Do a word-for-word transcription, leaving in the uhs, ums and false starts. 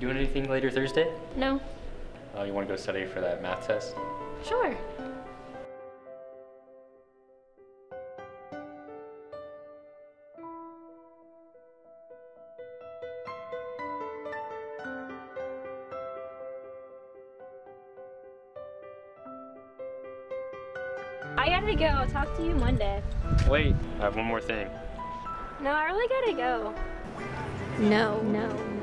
doing anything later Thursday? No. Oh, you want to go study for that math test? Sure. I gotta go. I'll talk to you Monday. Wait, I have one more thing. No, I really gotta go. No, no.